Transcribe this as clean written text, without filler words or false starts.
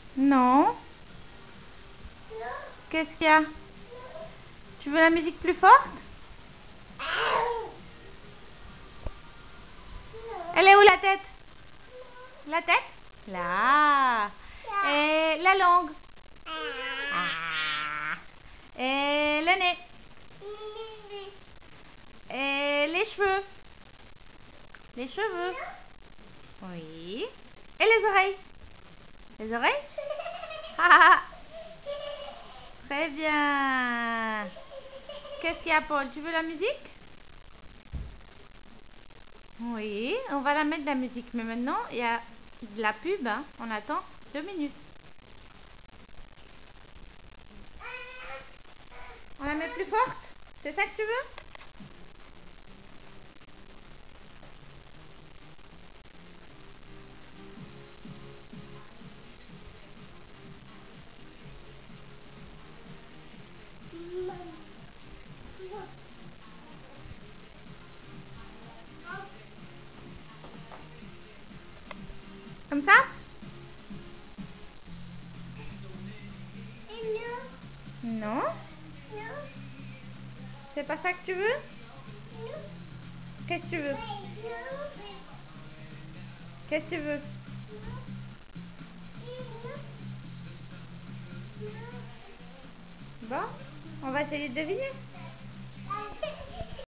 Non. Qu'est-ce qu'il y a? Tu veux la musique plus forte? Elle est où la tête? La tête? Là. Et la langue? Ah. Et le nez? Et les cheveux? Les cheveux? Oui. Et les oreilles? Les oreilles? Ah. Très bien. Qu'est-ce qu'il y a, Paul? Tu veux la musique? Oui, on va la mettre de la musique. Mais maintenant, il y a de la pub, hein. On attend 2 minutes. On la met plus forte? C'est ça que tu veux? Comme ça? Non. C'est pas ça que tu veux? Qu'est-ce que tu veux? Qu'est-ce que tu veux? Bon, on va essayer de deviner.